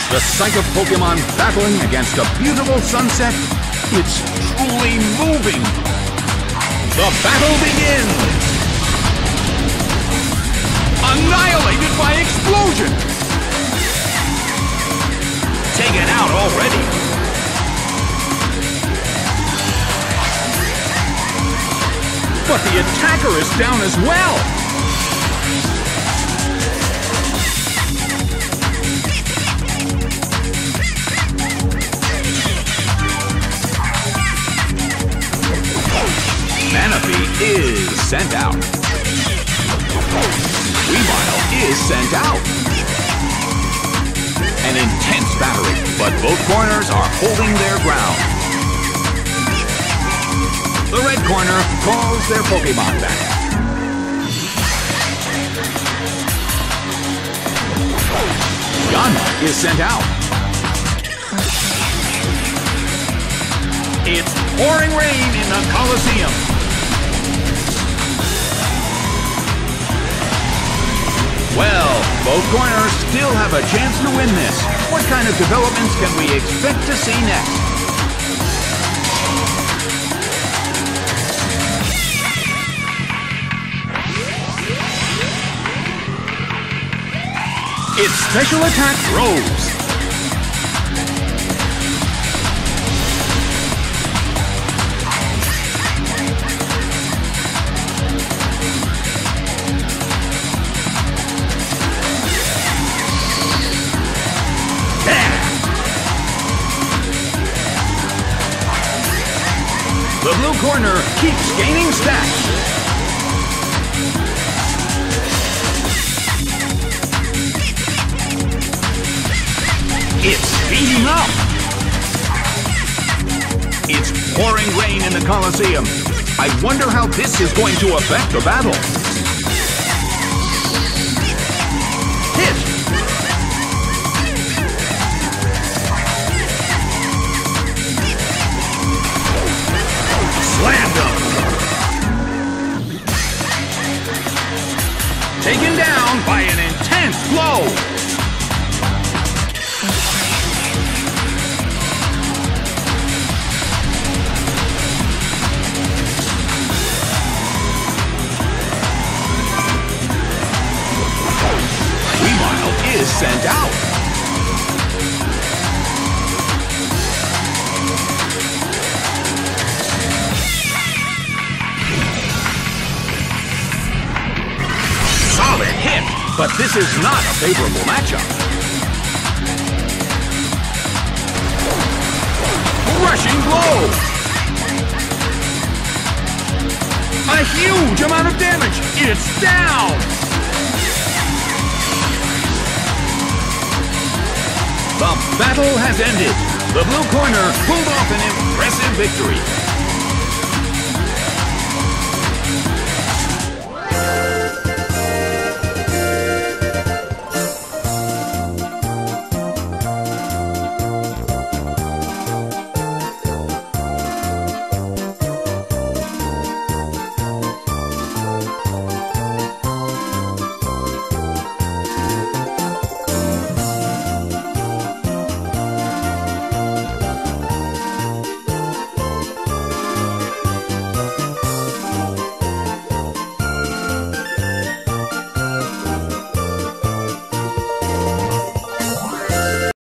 The sight of Pokemon battling against a beautiful sunset, it's truly moving. The battle begins! Annihilated by explosion! Taken out already! But the attacker is down as well! Manaphy is sent out. Weavile is sent out. An intense battery, but both corners are holding their ground. The red corner calls their Pokemon back. Yanma is sent out. It's pouring rain in the Colosseum. Well, both corners still have a chance to win this. What kind of developments can we expect to see next? Its special attack Rose. The blue corner keeps gaining stacks. It's speeding up. It's pouring rain in the Colosseum. I wonder how this is going to affect the battle. Hit! Slammed him! Taken down by an intense blow! Weavile is sent out! Solid hit, but this is not a favorable matchup. Rushing blow! A huge amount of damage! It's down! The battle has ended. The blue corner pulled off an impressive victory.